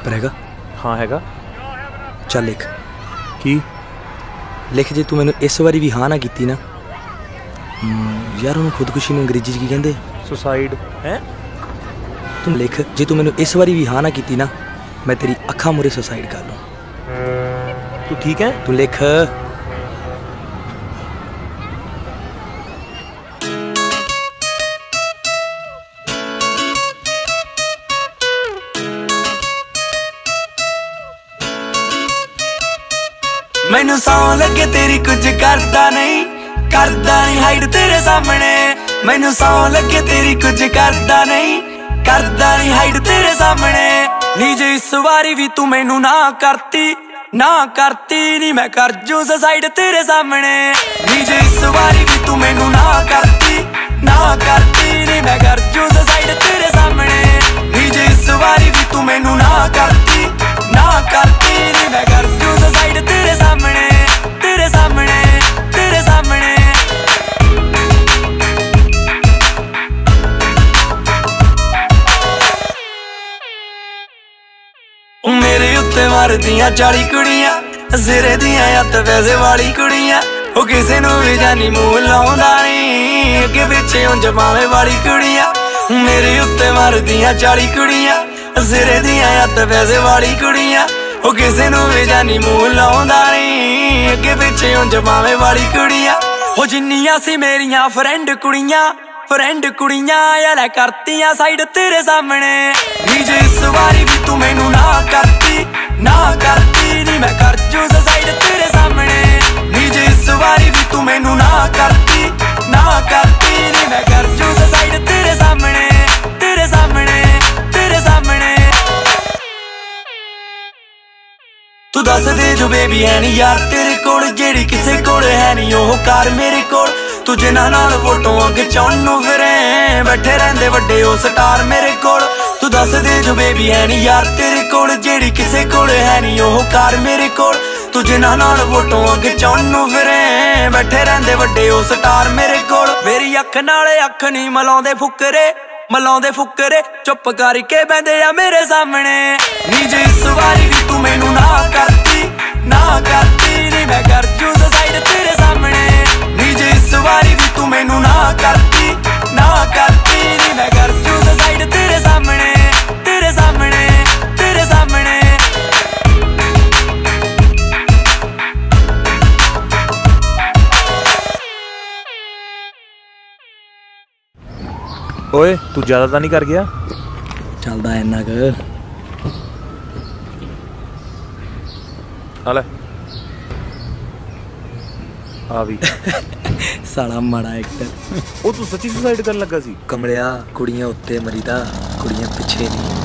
Paper हैगा? हाँ हैगा। चल लिख की लिख जे तू मैनू इस बारी भी हाँ ना की ना यार उन्होंने खुदकुशी में अंग्रेजी की कहते सुसाइड है। तू लिख जे तू मैनू इस बारी भी हाँ ना की ना मैं तेरी अखा मुरे सुसाइड कर लूँ। तू ठीक है? तू लिख मैनू सौ लगे तेरी कुछ करदा नहीं हाइड तेरे सामने। मैनू सौ लगे तेरी कुछ करदा नहीं हाइड तेरे सामने। नी जे इस बारी भी तू मैनू ना करती नी मैं कर जू सुसाइड तेरे सामने। नी जे इस बारी भी तू मैनू ना करती नी मैं कर जू सुसाइड तेरे सामने। नी जे इस बारी भी तू मैनू ना करती नी मैं कर जू सुसाइड तेरे सामने तेरे सामने तेरे सामने। मेरे उत्ते मारदियां 40 कुड़ियां सिरे दियां हत्थ पैसे वाली कुड़ियां। ओ किसे नू भी जानी मूंह लाउंदा नहीं अगे पिछे उंज मावे वाली कुड़ियां। मेरे उत्ते मारदियां 40 कुड़ियां सिरे दियां हत्थ पैसे वाली कुड़ियां। ओ किसे नू भी जानी मूंह लाउंदा नहीं अगे पिछे उंज मावे वाली कुड़ियां। ओ जिन्नियां सी मेरियां फ्रेंड कुड़ियां यार करतियां साइड तेरे सामने। नी जे इस बारी भी तू मैनू ना करती नी मैं कर जू सुसाइड तेरे सामने। नी जे इस बारी भी तू मैनू ना करती नी मैं कर जू सुसाइड तेरे सामने तेरे सामने तेरे सामने। तू दस दे जो बेबी है नी यार तेरे कोल जेड़ी किसे कोल है नी ओह कार मेरे कोल। तू जिन्हां नाल फोटोआं खिचाउण नूं फिरे बैठे रहिंदे वड्डे ओ स्टार मेरे कोल। तू दस दे जो बेबी है नी यार तेरे कोल जेड़ी किसे कोल है नी ओह कार मेरे कोल। तू जिन्हां नाल फोटोआं खिचाउण नूं फिरे बैठे रहिंदे वड्डे ओ स्टार मेरे कोल। मेरी अख नाल अख नी मलाउंदे फुकरे चुप करके बैंदे आ मेरे सामने। नी जे इस बारी भी तू मैनू ना करती नी मैं कर जू सुसाइड तेरे सामने। नी जे इस बारी भी तू मैनू ना करती नी मैं कर जू सुसाइड तेरे सामने तेरे सामने तेरे सामने। ओए तू ज्यादा तो नहीं कर गया? चलदा इन्ना क हाले आ भी साला माड़ा एक्टर। ओ तू सच्ची सुसाइड करन लगा सी? कमलिया कुड़ियां उत्ते मरीदा कुड़ियां पिछे नहीं।